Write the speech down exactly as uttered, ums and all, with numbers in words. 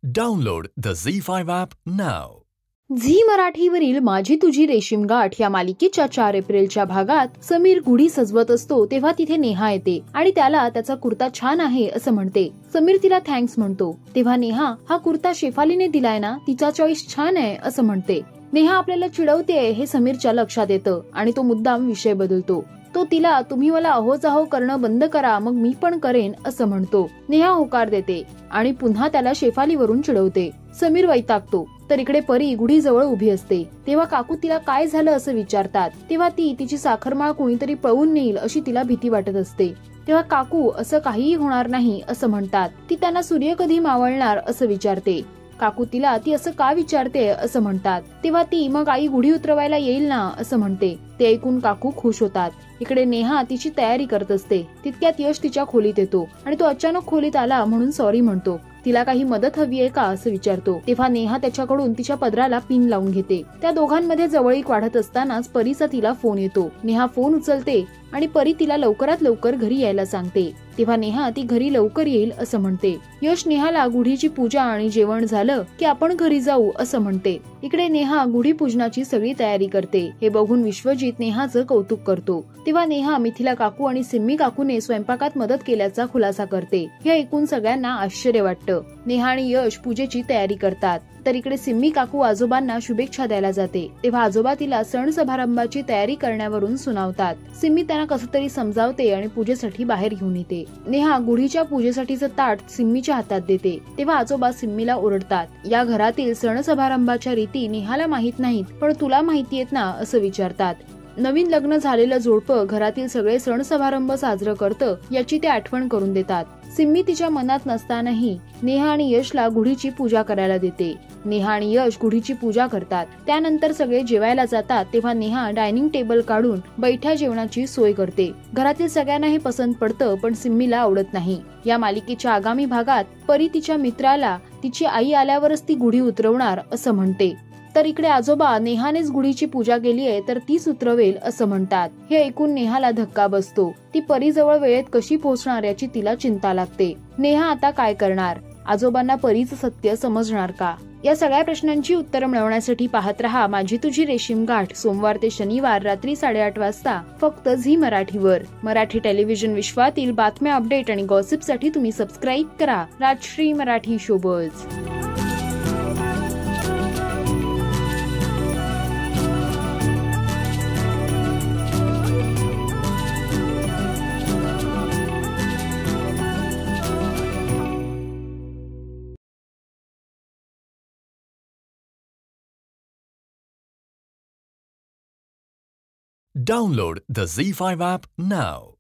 Download the Zee five app now. Zee मराठीवरील माझी तुझी रेशीमगाठ या मालिकेच्या चार एप्रिलच्या भागात समीर गुढी सजवत असतो तेव्हा तिथे नेहा येते आणि त्याला त्याचा कुर्ता छान आहे असं म्हणते. समीर तिला थँक्स म्हणतो तेव्हा नेहा हा कुर्ता शेफालीने दिलाय ना, तिचा चॉईस छान आहे असं म्हणते. नेहा आपल्याला चिडवते हे समीरच्या लक्षात येतं आणि तो मुद्दाम विषय बदलतो. तो तिला तुम्ही मला अहोच अहो करणं बंद करा मग मी पण करेन असं म्हणतो. नेहा होकार देते आणि पुन्हा त्याला शेफालीवरून चिडवते. समीर वैतागतो तर इकडे परी गुढी जवळ उभी असते. तेव्हा काकू तिला काय झालं असं विचारतात. तेव्हा ती तिची साखरमाळ कोणीतरी पळवून नेईल अशी तिला भीती वाटत असते. तेव्हा काकू असं काहीही होणार नाही असं म्हणतात. ती त्यांना सूर्य कधी मावळणार असं विचारते. काकू तिला ती असं का विचारते असं म्हणतात. तेव्हा ती मग आई गुढी उतरवायला येईल ना असं म्हणते. ते ऐकून काकू खुश होतात. इकडे नेहा तिची तयारी करत असते. तितक्यात यश तिच्या खोलीत येतो आणि तो अचानक खोलीत आला म्हणून सॉरी म्हणतो. तिला काही मदत हवी आहे का असं विचारतो. तेव्हा नेहा त्याच्याकडून तिच्या पदराला पिन लावून घेते. त्या दोघांमध्ये जवळीक वाढत असतानाच परीचा तिला फोन येतो. नेहा फोन उचलते आणि परी तिला लवकरात लवकर घरी यायला सांगते. तेव्हा नेहा ती घरी लवकर येईल असं म्हणते. यश नेहाला गुढीची पूजा आणि जेवण झालं की आपण घरी जाऊ असं म्हणते. इकडे नेहा गुढी पूजनाची सगळी तयारी करते. हे बघून विश्वजित नेहाचं कौतुक करतो. तेव्हा नेहा मिथिला काकू आणि सिम्मी काकूने स्वयंपाकात मदत केल्याचा खुलासा करते. हे ऐकून सगळ्यांना आश्चर्य वाटतं. नेहा आणि यश पूजेची तयारी करतात तर इकडे सिम्मी काकू आजोबांना शुभेच्छा द्यायला जाते. तेव्हा आजोबा तिला सण समारंभाची तयारी करण्यावरून सुनावतात. सिम्मी त्यांना कसं तरी समजावते आणि पूजेसाठी बाहेर घेऊन येते. नेहा गुढीच्या पूजेसाठीचं ताट सिम्मीच्या हातात देते. तेव्हा आजोबा सिम्मीला ओरडतात. या घरातील सण समारंभाच्या रीती नेहाला माहित नाहीत पण तुला माहितीयेत ना असं विचारतात. नवीन लग्न झालेलं जोडपं घरातील सगळे सण समारंभ साजरं करतं याची ते आठवण करून देतात. सिम्मी तिच्या मनात नसतानाही नेहा आणि यशला गुढीची पूजा करायला देते. नेहा आणि यश गुढीची पूजा करतात. त्यानंतर सगळे जेवायला जातात. तेव्हा नेहा डायनिंग टेबल काढून बैठ्या जेवणाची सोय करते. घरातील सगळ्यांना हे पसंत पडतं पण सिम्मीला आवडत नाही. या मालिकेच्या आगामी भागात परी तिच्या मित्राला तिची आई आल्यावरच ती गुढी उतरवणार असं म्हणते. तर इकडे आजोबा नेहानेच गुढीची पूजा केलीये तर तीच उतरवेल असं म्हणतात. हे ऐकून नेहाला धक्का बसतो. ती परीजवळ वेळेत कशी पोहोचणार याची तिला चिंता लागते. नेहा आता काय करणार? आजोबांना परीचं सत्य समजणार का? या सगळ्या प्रश्नांची उत्तरं मिळवण्यासाठी पाहत रहा माझी तुझी रेशीमगाठ सोमवार ते शनिवार रात्री साडेआठ वाजता फक्त झी मराठीवर. मराठी टेलिव्हिजन विश्वातील बातम्या, अपडेट आणि गॉसिप साठी तुम्ही सबस्क्राईब करा Rajshri Marathi showbiz. Download the Zee five app now.